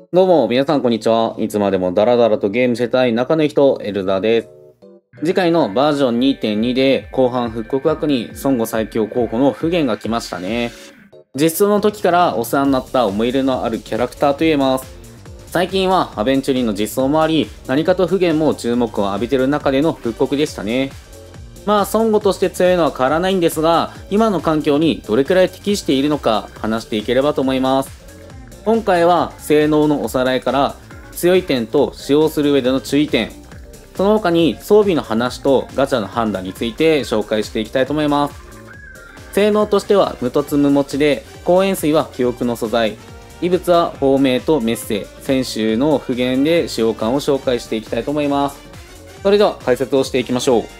どうも、皆さんこんにちは。いつまでもダラダラとゲームしてたい仲のいい人、エルダーです。次回のバージョン2.2で後半復刻枠に孫悟最強候補の不言が来ましたね。実装の時からお世話になった思い入れのあるキャラクターと言えます。最近はアベンチュリーの実装もあり、何かと不言も注目を浴びている中での復刻でしたね。まあ孫悟として強いのは変わらないんですが、今の環境にどれくらい適しているのか話していければと思います。今回は性能のおさらいから強い点と使用する上での注意点、その他に装備の話とガチャの判断について紹介していきたいと思います。性能としては無凸無持ちで、光塩水は記憶の素材、異物は芳名とメッセ、先週の不言で使用感を紹介していきたいと思います。それでは解説をしていきましょう。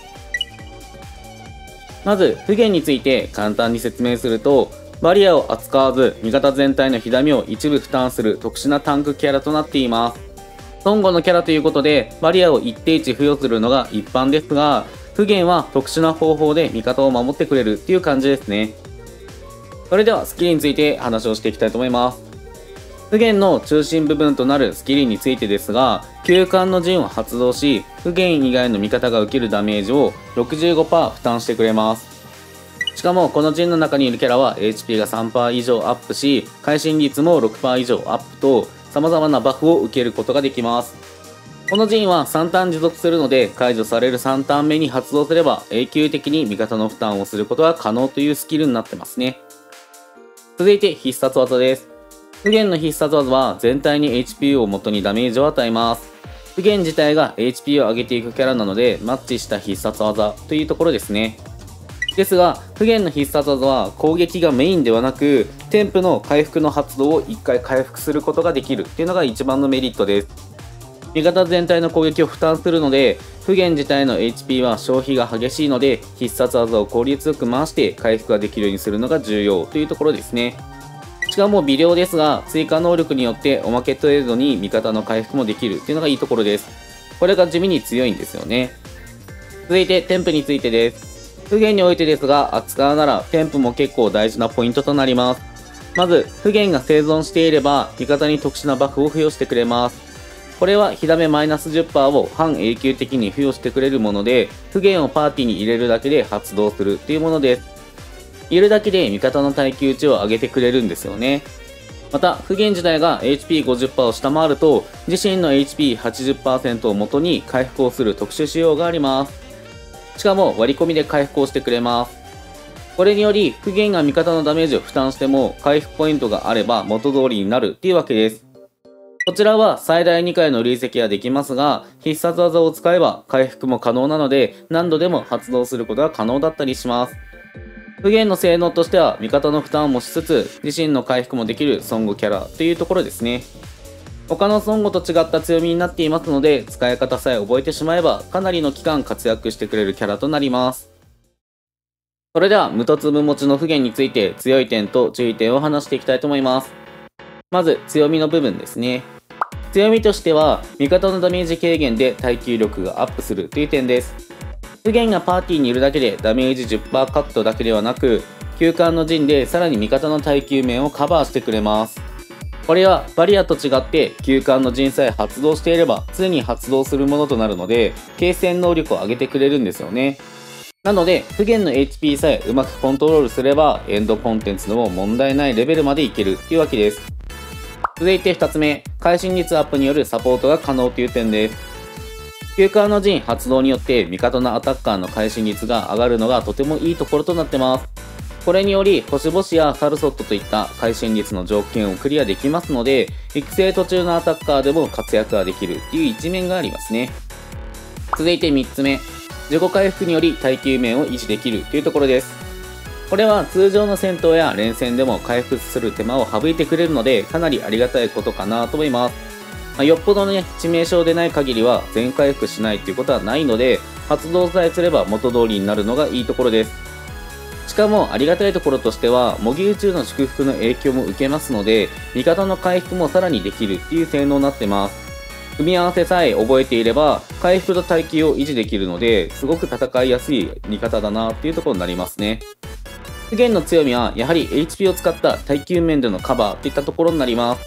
まず不言について簡単に説明すると、バリアを扱わず味方全体の火ダメを一部負担する特殊なタンクキャラとなっています。孫悟のキャラということでバリアを一定値付与するのが一般ですが、不言は特殊な方法で味方を守ってくれるっていう感じですね。それではスキルについて話をしていきたいと思います。不言の中心部分となるスキルについてですが、休館の陣を発動し、不言以外の味方が受けるダメージを 65% 負担してくれます。しかもこの陣の中にいるキャラは HP が 3% 以上アップし、会心率も 6% 以上アップと様々なバフを受けることができます。この陣は3ターン持続するので、解除される3ターン目に発動すれば永久的に味方の負担をすることが可能というスキルになってますね。続いて必殺技です。不言の必殺技は全体に HP を元にダメージを与えます。不言自体が HP を上げていくキャラなので、マッチした必殺技というところですね。ですが、不言の必殺技は攻撃がメインではなく、添付の回復の発動を1回回復することができるっていうのが一番のメリットです。味方全体の攻撃を負担するので、不言自体の HP は消費が激しいので、必殺技を効率よく回して回復ができるようにするのが重要というところですね。しかも微量ですが、追加能力によっておまけ程度に味方の回復もできるっていうのがいいところです。これが地味に強いんですよね。続いて添付についてです。不言においてですが、扱うなら添付も結構大事なポイントとなります。まず、不言が生存していれば、味方に特殊なバフを付与してくれます。これは火ダメ -10% を半永久的に付与してくれるもので、不言をパーティーに入れるだけで発動するっていうものです。いるだけで味方の耐久値を上げてくれるんですよね。また、不言自体が HP50% を下回ると、自身の HP80% を元に回復をする特殊仕様があります。しかも割り込みで回復をしてくれます。これにより不言が味方のダメージを負担しても回復ポイントがあれば元通りになるっていうわけです。こちらは最大2回の累積はできますが、必殺技を使えば回復も可能なので何度でも発動することが可能だったりします。不言の性能としては味方の負担もしつつ自身の回復もできる孫悟キャラというところですね。他の孫悟と違った強みになっていますので、使い方さえ覚えてしまえばかなりの期間活躍してくれるキャラとなります。それでは無凸無持ちの不言について強い点と注意点を話していきたいと思います。まず強みの部分ですね。強みとしては味方のダメージ軽減で耐久力がアップするという点です。不言がパーティーにいるだけでダメージ 10% カットだけではなく、休館の陣でさらに味方の耐久面をカバーしてくれます。これはバリアと違って休館の陣さえ発動していれば常に発動するものとなるので、継戦能力を上げてくれるんですよね。なので不言の HP さえうまくコントロールすればエンドコンテンツでも問題ないレベルまでいけるっていうわけです。続いて2つ目、会心率アップによるサポートが可能という点です。休館の陣発動によって味方のアタッカーの会心率が上がるのがとてもいいところとなってます。これにより星々やサルソットといった会心率の条件をクリアできますので、育成途中のアタッカーでも活躍ができるっていう一面がありますね。続いて3つ目、自己回復により耐久面を維持できるというところです。これは通常の戦闘や連戦でも回復する手間を省いてくれるので、かなりありがたいことかなと思います。よっぽどね、致命傷でない限りは全回復しないっていうことはないので、発動さえすれば元通りになるのがいいところです。しかもありがたいところとしては、模擬宇宙の祝福の影響も受けますので、味方の回復もさらにできるっていう性能になってます。組み合わせさえ覚えていれば、回復と耐久を維持できるので、すごく戦いやすい味方だなっていうところになりますね。不言の強みは、やはり HP を使った耐久面でのカバーといったところになります。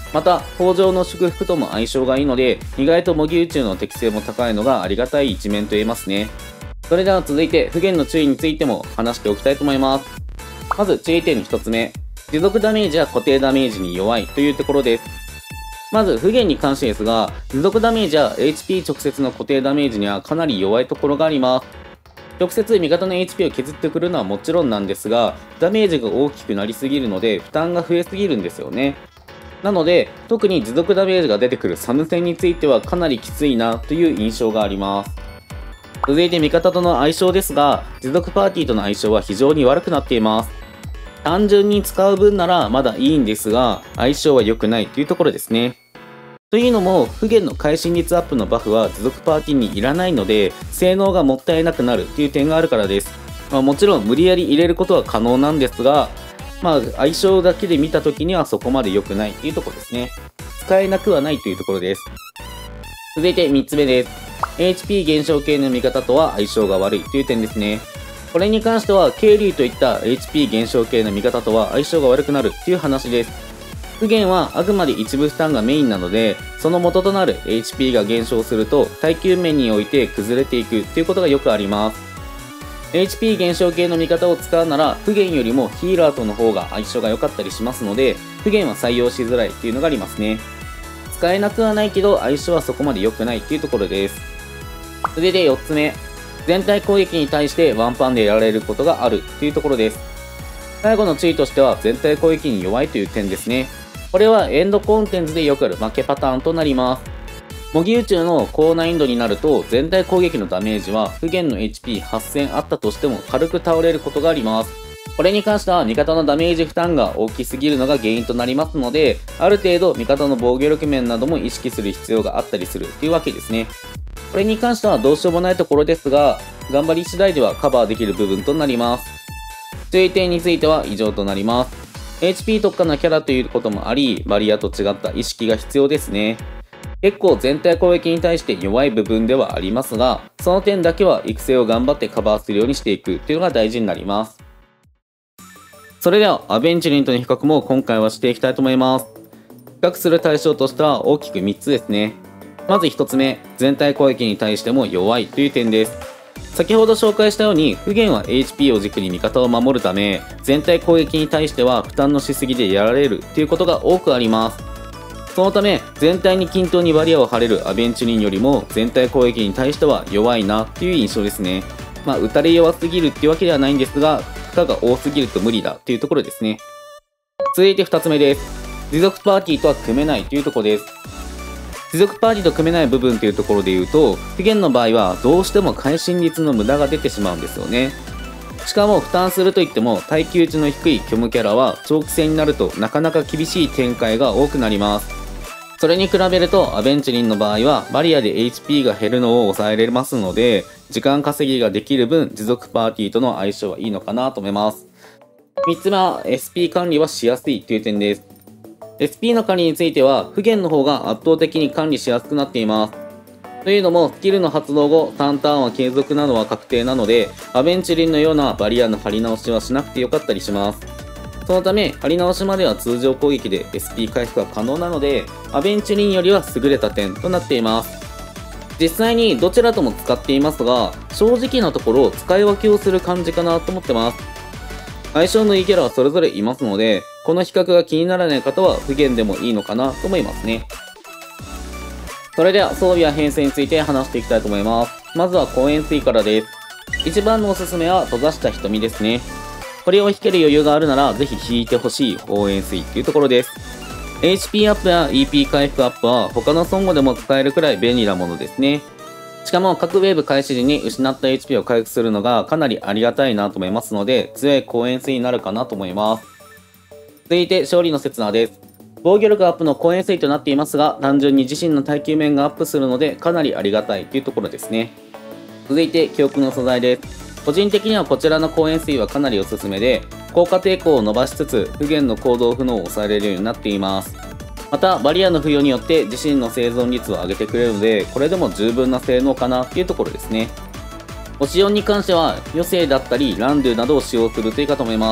また、豊穣の祝福とも相性がいいので、意外と模擬宇宙の適性も高いのがありがたい一面と言えますね。それでは続いて、不言の注意についても話しておきたいと思います。まず注意点1つ目。持続ダメージや固定ダメージに弱いというところです。まず、不言に関してですが、持続ダメージや HP 直接の固定ダメージにはかなり弱いところがあります。直接味方の HP を削ってくるのはもちろんなんですが、ダメージが大きくなりすぎるので負担が増えすぎるんですよね。なので、特に持続ダメージが出てくるサム戦についてはかなりきついなという印象があります。続いて味方との相性ですが、持続パーティーとの相性は非常に悪くなっています。単純に使う分ならまだいいんですが、相性は良くないというところですね。というのも、不言の会心率アップのバフは持続パーティーにいらないので、性能がもったいなくなるという点があるからです。もちろん無理やり入れることは可能なんですが、相性だけで見た時にはそこまで良くないというところですね。使えなくはないというところです。続いて3つ目です。HP 減少系の味方とは相性が悪いという点ですね。これに関しては、渓流といった HP 減少系の味方とは相性が悪くなるという話です。不言はあくまで一部負担がメインなので、その元となる HP が減少すると耐久面において崩れていくということがよくあります。HP 減少系の味方を使うなら、不言よりもヒーラーとの方が相性が良かったりしますので、不言は採用しづらいというのがありますね。使えなくはないけど相性はそこまで良くないというところです。続いて4つ目。全体攻撃に対してワンパンでやられることがあるというところです。最後の注意としては全体攻撃に弱いという点ですね。これはエンドコンテンツでよくある負けパターンとなります。模擬宇宙の高難易度になると全体攻撃のダメージは不言の HP8000 あったとしても軽く倒れることがあります。これに関しては味方のダメージ負担が大きすぎるのが原因となりますので、ある程度味方の防御力面なども意識する必要があったりするというわけですね。これに関してはどうしようもないところですが、頑張り次第ではカバーできる部分となります。注意点については以上となります。HP 特化なキャラということもあり、バリアと違った意識が必要ですね。結構全体攻撃に対して弱い部分ではありますが、その点だけは育成を頑張ってカバーするようにしていくというのが大事になります。それではアベンチュリンとの比較も今回はしていきたいと思います。比較する対象としては大きく3つですね。まず1つ目、全体攻撃に対しても弱いという点です。先ほど紹介したように、不言は HP を軸に味方を守るため、全体攻撃に対しては負担のしすぎでやられるということが多くあります。そのため、全体に均等にバリアを張れるアベンチュリンよりも、全体攻撃に対しては弱いなという印象ですね。打たれ弱すぎるっていうわけではないんですが、負荷が多すぎると無理だというところですね。続いて2つ目です。持続パーティーとは組めないというところです。持続パーティーと組めない部分というところで言うと、不言の場合はどうしても会心率の無駄が出てしまうんですよね。しかも負担するといっても耐久値の低い虚無キャラは長期戦になるとなかなか厳しい展開が多くなります。それに比べるとアベンチュリンの場合はバリアで HP が減るのを抑えれますので、時間稼ぎができる分持続パーティーとの相性はいいのかなと思います。3つ目は SP 管理はしやすいという点です。SP の管理については不言の方が圧倒的に管理しやすくなっています。というのもスキルの発動後3ターンは継続なのは確定なので、アベンチュリンのようなバリアの張り直しはしなくてよかったりします。そのため張り直しまでは通常攻撃で SP 回復が可能なので、アベンチュリンよりは優れた点となっています。実際にどちらとも使っていますが、正直なところ使い分けをする感じかなと思ってます。相性のいいキャラはそれぞれいますので、この比較が気にならない方は不言でもいいのかなと思いますね。それでは装備や編成について話していきたいと思います。まずは光円錐からです。一番のおすすめは閉ざした瞳ですね。これを引ける余裕があるならぜひ引いてほしい光円錐というところです。HP アップや EP 回復アップは他の孫悟でも使えるくらい便利なものですね。しかも各ウェーブ開始時に失った HP を回復するのがかなりありがたいなと思いますので、強い光円錐になるかなと思います。続いて勝利の刹那です。防御力アップの光円錐となっていますが、単純に自身の耐久面がアップするのでかなりありがたいというところですね。続いて記憶の素材です。個人的にはこちらの光円錐はかなりおすすめで、効果抵抗を伸ばしつつ不言の行動不能を抑えれるようになっています。またバリアの付与によって自身の生存率を上げてくれるので、これでも十分な性能かなというところですね。オシオンに関しては余生だったりランドゥなどを使用するといいかと思います。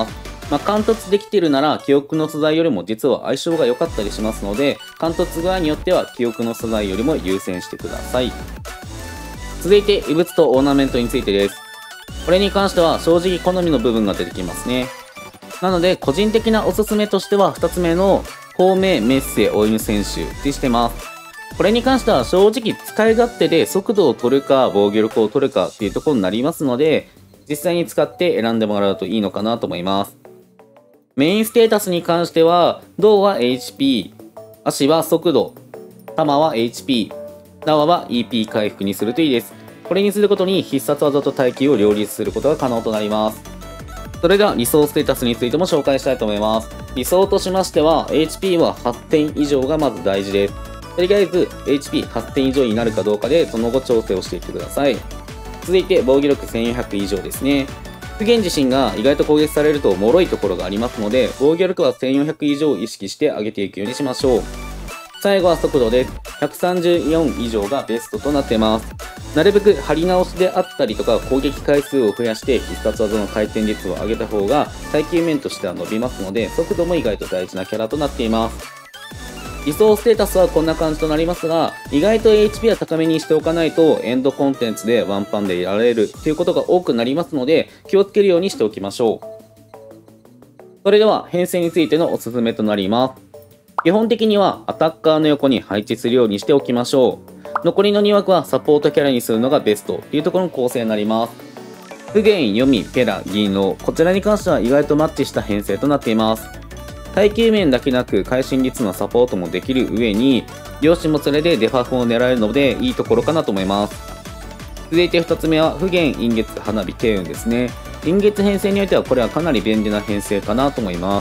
貫突できているなら記憶の素材よりも実は相性が良かったりしますので、貫突具合によっては記憶の素材よりも優先してください。続いて異物とオーナメントについてです。これに関しては正直好みの部分が出てきますね。なので個人的なおすすめとしては2つ目の光明メッセオイル選手でしてます。これに関しては正直使い勝手で速度を取るか防御力を取るかっていうところになりますので、実際に使って選んでもらうといいのかなと思います。メインステータスに関しては胴は HP、足は速度、弾は HP、縄は EP 回復にするといいです。これにすることに必殺技と耐久を両立することが可能となります。それでは理想ステータスについても紹介したいと思います。理想としましては HP は8点以上がまず大事です。とりあえず HP8 点以上になるかどうかでその後調整をしていってください。続いて防御力1400以上ですね。不言自身が意外と攻撃されると脆いところがありますので、防御力は1400以上を意識して上げていくようにしましょう。最後は速度です。134以上がベストとなっています。なるべく張り直しであったりとか攻撃回数を増やして必殺技の回転率を上げた方が耐久面としては伸びますので、速度も意外と大事なキャラとなっています。理想ステータスはこんな感じとなりますが、意外と HP は高めにしておかないとエンドコンテンツでワンパンでやられるっていうことが多くなりますので、気をつけるようにしておきましょう。それでは編成についてのおすすめとなります。基本的にはアタッカーの横に配置するようにしておきましょう。残りの2枠はサポートキャラにするのがベストというところの構成になります。不言、読み、ペラ、銀狼、こちらに関しては意外とマッチした編成となっています。耐久面だけなく会心率のサポートもできる上に、両親も連れでデファフを狙えるのでいいところかなと思います。続いて2つ目は不言、陰月、花火、慶運ですね。陰月編成においてはこれはかなり便利な編成かなと思います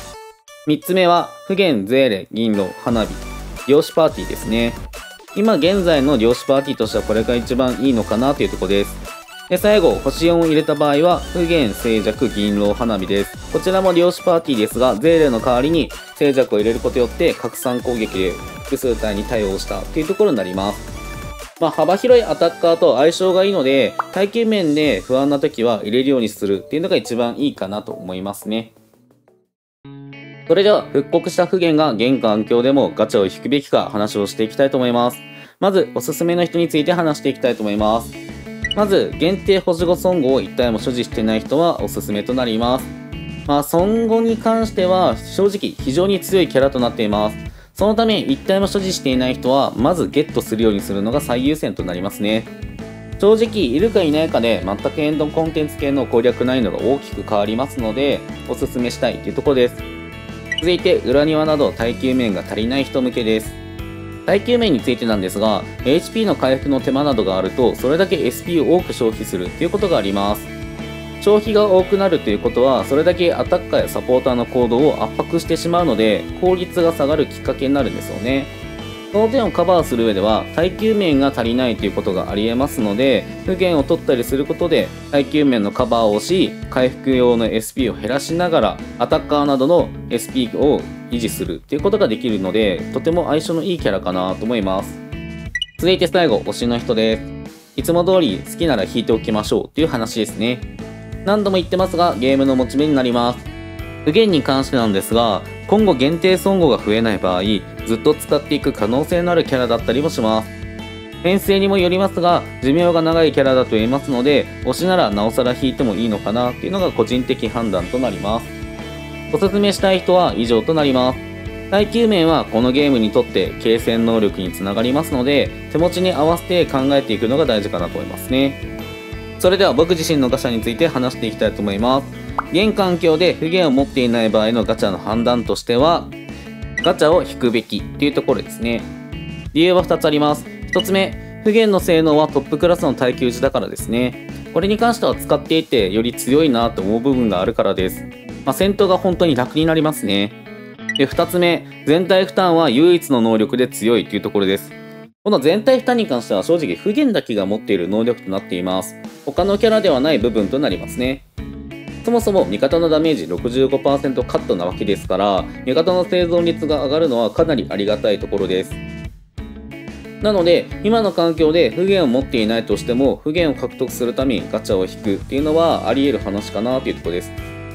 。3つ目は不言、ゼーレ、銀狼、花火、漁師パーティーですね。今現在の漁師パーティーとしてはこれが一番いいのかなというところです。で、最後、星4を入れた場合は、不言、静寂、銀狼、花火です。こちらも漁師パーティーですが、ゼーレの代わりに静寂を入れることによって、拡散攻撃で複数体に対応したというところになります。幅広いアタッカーと相性がいいので、耐久面で不安な時は入れるようにするっていうのが一番いいかなと思いますね。それでは、復刻した不言が現環境でもガチャを引くべきか話をしていきたいと思います。まず、おすすめの人について話していきたいと思います。まず、限定星5孫悟を1体も所持していない人はおすすめとなります。孫悟に関しては正直非常に強いキャラとなっています。そのため1体も所持していない人はまずゲットするようにするのが最優先となりますね。正直いるかいないかで全くエンドコンテンツ系の攻略難易度が大きく変わりますのでおすすめしたいというところです。続いて裏庭など耐久面が足りない人向けです。耐久面についてなんですが HP の回復の手間などがあるとそれだけ SP を多く消費するということがあります。消費が多くなるということはそれだけアタッカーやサポーターの行動を圧迫してしまうので効率が下がるきっかけになるんですよね。その点をカバーする上では耐久面が足りないということがありえますので不言を取ったりすることで耐久面のカバーをし回復用の SP を減らしながらアタッカーなどの SP を維持するっていうことができるのでとても相性のいいキャラかなと思います。続いて最後推しの人です。いつも通り好きなら引いておきましょうっていう話ですね。何度も言ってますがゲームのモチベになります。不言に関してなんですが今後限定孫悟が増えない場合ずっと使っていく可能性のあるキャラだったりもします。編成にもよりますが寿命が長いキャラだと言えますので推しならなおさら引いてもいいのかなっていうのが個人的判断となります。おすすめしたい人は以上となります。耐久面はこのゲームにとって継戦能力につながりますので手持ちに合わせて考えていくのが大事かなと思いますね。それでは僕自身のガチャについて話していきたいと思います。現環境で不言を持っていない場合のガチャの判断としてはガチャを引くべきというところですね。理由は2つあります。1つ目、不言の性能はトップクラスの耐久値だからですね。これに関しては使っていてより強いなと思う部分があるからです。戦闘が本当に楽になりますね。で、2つ目、全体負担は唯一の能力で強いというところです。この全体負担に関しては正直不言だけが持っている能力となっています。他のキャラではない部分となりますね。そもそも味方のダメージ 65% カットなわけですから味方の生存率が上がるのはかなりありがたいところです。なので今の環境で不言を持っていないとしても不言を獲得するためにガチャを引くっていうのはあり得る話かなというところです。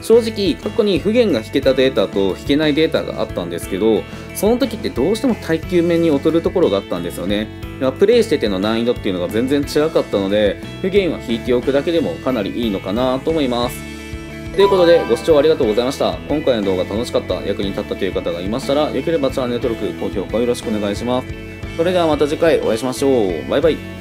正直過去に不限が引けたデータと引けないデータがあったんですけど、その時ってどうしても耐久面に劣るところがあったんですよね。プレイしてての難易度っていうのが全然違かったので、不限は引いておくだけでもかなりいいのかなと思います。ということでご視聴ありがとうございました。今回の動画楽しかった、役に立ったという方がいましたら、よければチャンネル登録、高評価よろしくお願いします。それではまた次回お会いしましょう。バイバイ。